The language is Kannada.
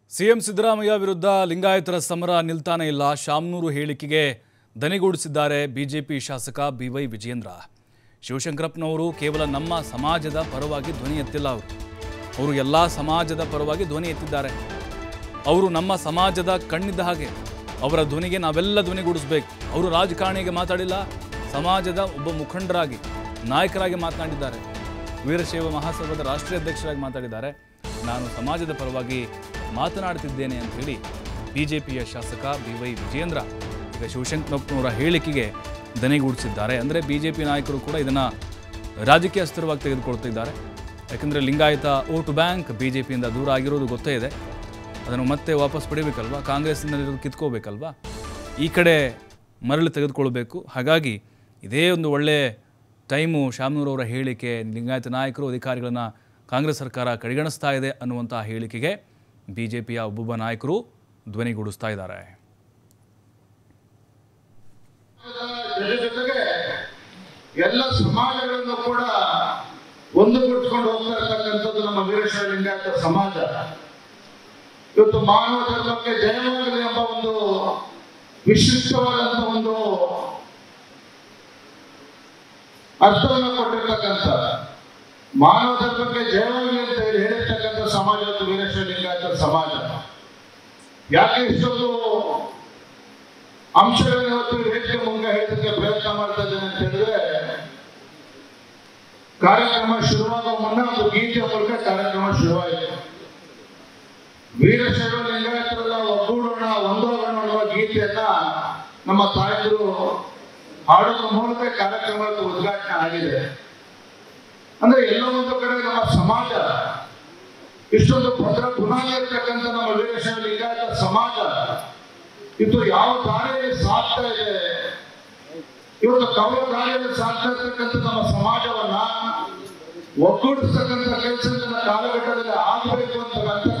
ಸಿಎಂ ಸಿದ್ದರಾಮಯ್ಯ ವಿರುದ್ಧ ಲಿಂಗಾಯತರ ಸಮರ ನಿಲ್ತಾನೆ ಇಲ್ಲ. ಶಾಮನೂರು ಹೇಳಿಕೆಗೆ ದನಿಗೂಡಿಸಿದ್ದಾರೆ ಬಿಜೆಪಿ ಶಾಸಕ ಬಿವೈ ವಿಜಯೇಂದ್ರ. ಶಿವಶಂಕರಪ್ಪನವರು ಕೇವಲ ನಮ್ಮ ಸಮಾಜದ ಪರವಾಗಿ ಧ್ವನಿ ಎತ್ತಿಲ್ಲ. ಅವರು ಎಲ್ಲ ಸಮಾಜದ ಪರವಾಗಿ ಧ್ವನಿ ಎತ್ತಿದ್ದಾರೆ. ಅವರು ನಮ್ಮ ಸಮಾಜದ ಕಣ್ಣಿದ್ದ ಹಾಗೆ. ಅವರ ಧ್ವನಿಗೆ ನಾವೆಲ್ಲ ಧ್ವನಿಗೂಡಿಸಬೇಕು. ಅವರು ರಾಜಕಾರಣಿಗೆ ಮಾತಾಡಿಲ್ಲ, ಸಮಾಜದ ಒಬ್ಬ ಮುಖಂಡರಾಗಿ ನಾಯಕರಾಗಿ ಮಾತನಾಡಿದ್ದಾರೆ. ವೀರಶೈವ ಮಹಾಸಭಾದ ರಾಷ್ಟ್ರೀಯ ಅಧ್ಯಕ್ಷರಾಗಿ ಮಾತಾಡಿದ್ದಾರೆ. ನಾನು ಸಮಾಜದ ಪರವಾಗಿ ಮಾತನಾಡುತ್ತಿದ್ದೇನೆ ಅಂತ ಹೇಳಿ ಬಿಜೆಪಿಯ ಶಾಸಕ ಬಿವೈ ವಿಜಯೇಂದ್ರ ಈಗ ಶಿವಶಂಕರಪ್ಪನವರ ಹೇಳಿಕೆಗೆ ದನಿಗೂಡಿಸಿದ್ದಾರೆ. ಅಂದರೆ ಬಿಜೆಪಿ ನಾಯಕರು ಕೂಡ ಇದನ್ನು ರಾಜಕೀಯ ಅಸ್ತ್ರವಾಗಿ ತೆಗೆದುಕೊಳ್ತಿದ್ದಾರೆ. ಯಾಕಂದರೆ ಲಿಂಗಾಯತ ವೋಟ್ ಬ್ಯಾಂಕ್ ಬಿಜೆಪಿಯಿಂದ ದೂರ ಆಗಿರೋದು ಗೊತ್ತೇ ಇದೆ. ಅದನ್ನು ಮತ್ತೆ ವಾಪಸ್ ಪಡಿಬೇಕಲ್ವಾ, ಕಾಂಗ್ರೆಸ್ಸಿನಲ್ಲಿರೋದು ಕಿತ್ಕೋಬೇಕಲ್ವಾ, ಈ ಕಡೆ ಮರಳು ತೆಗೆದುಕೊಳ್ಬೇಕು. ಹಾಗಾಗಿ ಇದೇ ಒಂದು ಒಳ್ಳೆಯ ಟೈಮು. ಶಾಮನೂರವರ ಹೇಳಿಕೆ ಲಿಂಗಾಯತ ನಾಯಕರು ಅಧಿಕಾರಿಗಳನ್ನು ಕಾಂಗ್ರೆಸ್ ಸರ್ಕಾರ ಕಡೆಗಣಿಸ್ತಾ ಇದೆ ಅನ್ನುವಂಥ ಹೇಳಿಕೆಗೆ ಬಿಜೆಪಿಯ ಒಬ್ಬೊಬ್ಬ ನಾಯಕರು ಧ್ವನಿಗೂಡಿಸ್ತಾ ಇದ್ದಾರೆ. ಎಲ್ಲ ಸಮಾಜಗಳನ್ನು ಕೂಡ ಒಂದುಗೂಡಿಸ್ಕೊಂಡು ಹೋಗ್ತಾ ಇರ್ತಕ್ಕಂಥದ್ದು ನಮ್ಮ ವೀರಶೈವ ಲಿಂಗಾಯತ ಸಮಾಜ. ಇವತ್ತು ಮಾನವ ಧರ್ಮಕ್ಕೆ ಜಯವಾಗಲಿ ಎಂಬ ಒಂದು ವಿಶಿಷ್ಟವಾದಂತಹ ಒಂದು ಅರ್ಥವನ್ನು ಕೊಟ್ಟಿರ್ತಕ್ಕಂಥ, ಮಾನವ ಧರ್ಮಕ್ಕೆ ಜಯವಾಗಲಿ ಅಂತ ಹೇಳಿ ಹೇಳಿರ್ತಕ್ಕಂಥ ಸಮಾಜ ಇವತ್ತು ವೀರಶೈವ ಲಿಂಗಾಯತ ಸಮಾಜ. ಯಾಕೆ ಇಷ್ಟೊಂದು ಅಂಶಗಳನ್ನು ಇವತ್ತು ವೇದಿಕೆ ಮುಂದೆ ಹೇಳೋದಕ್ಕೆ ಪ್ರಯತ್ನ ಮಾಡ್ತಾ ಇದ್ದೇನೆ ಅಂತ ಹೇಳಿದ್ರೆ, ಕಾರ್ಯಕ್ರಮ ಶುರುವಾಗುವ ಮುನ್ನ ಒಂದು ಗೀತೆಯ ಮೂಲಕ ಕಾರ್ಯಕ್ರಮ ಶುರುವಾಯಿತು. ವೀರಶೈವ ಲಿಂಗಾಯತರೆಲ್ಲ ಒಗ್ಗೂಡೋಣ ಒಂದೋಗೋಣ ಅನ್ನುವ ಗೀತೆಯನ್ನ ನಮ್ಮ ತಾಯಂದಿರು ಹಾಡೋದ್ರ ಮೂಲಕ ಕಾರ್ಯಕ್ರಮದ ಉದ್ಘಾಟನೆ ಆಗಿದೆ. ಅಂದ್ರೆ ಎಲ್ಲೋ ಒಂದು ಕಡೆ ನಮ್ಮ ಸಮಾಜ ಇಷ್ಟೊಂದು ಭದ್ರ ಬುನಾದಿ ಇರ್ತಕ್ಕಂಥ ನಮ್ಮ ವೀರಶೈವ ಲಿಂಗಾಯತ ಸಮಾಜ ಇದು ಯಾವ ದಾರಿಯಲ್ಲಿ ಸಾಗ್ತಾ ಇದೆ, ಇವತ್ತು ಕವಲ ದಾರಿಯಲ್ಲಿ ಸಾಗ್ತಾ ಇರ್ತಕ್ಕಂಥ ನಮ್ಮ ಸಮಾಜವನ್ನ ಒಗ್ಗೂಡಿಸ್ತಕ್ಕಂಥ ಕೆಲಸ ಕಾಲಘಟ್ಟದಲ್ಲಿ ಆಗಬೇಕು ಅಂತ